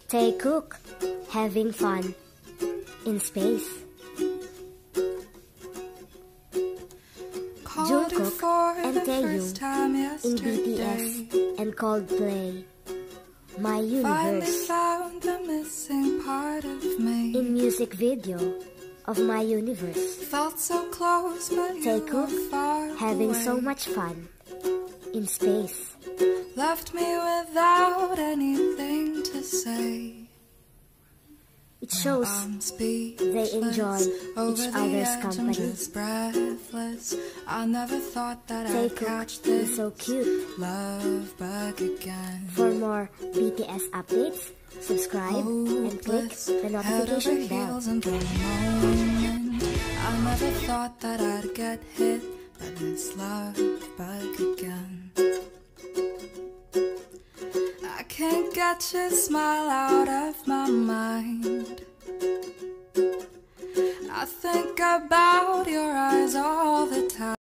Taekook, having fun in space. Jungkook and Taehyung in BTS and Coldplay. My Universe found the missing part of me. in music video of My Universe. Felt so close, but Taekook having away. so much fun in space. Left me without anything to say. It shows they enjoy each other's company. I never thought that I'd catch Taekook is this so cute. love bug again. For more BTS updates, subscribe and click the notification bell. I never thought that I'd get hit by this love bug again. I can't get your smile out of my mind. I think about your eyes all the time.